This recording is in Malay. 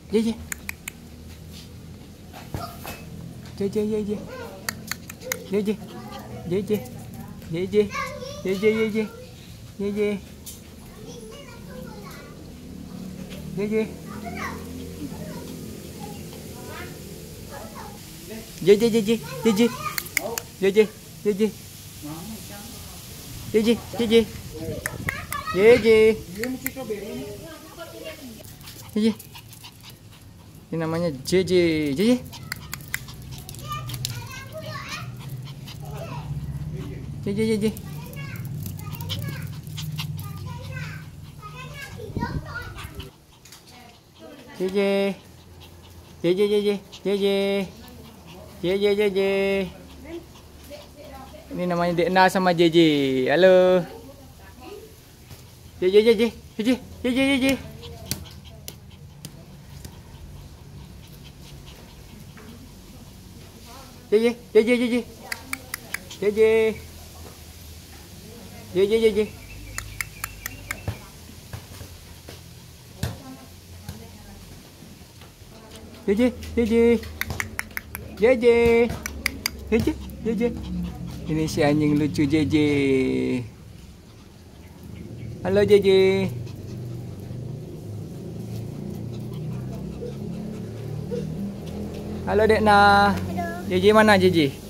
JJ. JJ. JJ. JJ. JJ. JJ. JJ. JJ. JJ. JJ. JJ. JJ. JJ. JJ. JJ. JJ. JJ. Ini namanya JJ. JJ. JJ. JJ. JJ. JJ. JJ. JJ. JJ. JJ. Ini namanya Dekna sama JJ. Halo. JJ. JJ. JJ. JJ. JJ. JJ. JJ. JJ. JJ. JJ. JJ. JJ. JJ. JJ. JJ. JJ. Ini si anjing lucu JJ. Halo JJ. Halo Dekna. JJ mana JJ?